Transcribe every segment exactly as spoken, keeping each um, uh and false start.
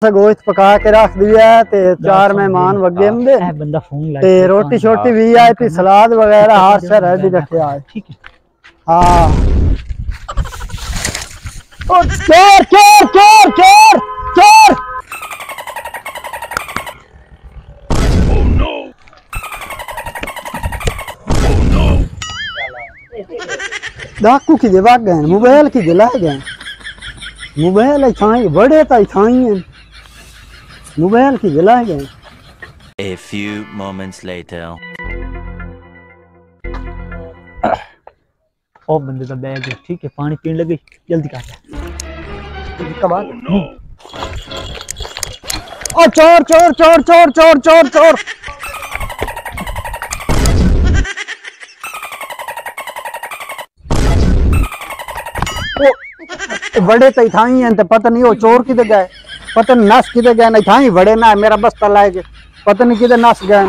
गोश्त पका के रख दिया है ते चार मेहमान वगे होंगे बंदा फोन ला ते रोटी छोटी वीआईपी सलाद वगैरह हर शे रेडी रखा है। ठीक है। हाँ ओ चोर चोर चोर चोर चोर ओह नो ओह नो डाकू की जवाब गए मोबाइल की जला गए मोबाइल छाई बड़े तो छाई मोबाइल की जला गए। A few moments later. ओ बंदे का बैग है। ठीक है पानी पीने लगी जल्दी कर कमाल। ओ चोर चोर चोर चोर चोर चोर चोर ओ बड़े तो थाई हैं तो पता नहीं वो चोर किधर गए पता नहीं नस किधर गए नहीं थाई बड़े ना मेरा बस्ता लाए पता नहीं किधर नस गए।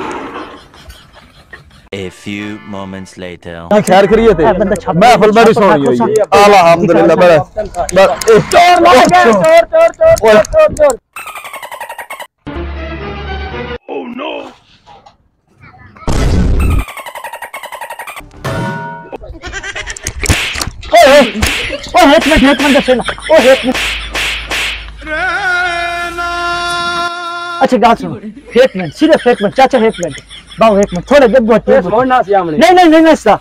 A few moments later. खैर करिए थे मैं फुल बड़ी सोनी हुई अल्हम्दुलिल्लाह बड़ा चोर लग गए चोर चोर चोर चोर चोर। ओह नो ओए ओए एक मिनट एक मिनट दस ओ एक मिनट अच्छा गाल सुनो एक मिनट सिर्फ एक मिनट चाचा एक मिनट बाबू एक मिनट थोड़े जब बहुत छोड़ना सी हमने नहीं नहीं नहीं नहीं सा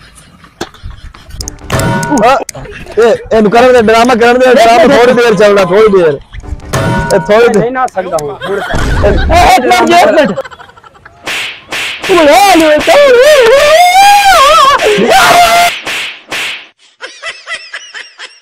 ए ए कर दे ड्रामा कर दे ड्रामा थोड़ी देर चलना थोड़ी देर ए थोड़ी देर नहीं ना सकता हूं एक मिनट एक मिनट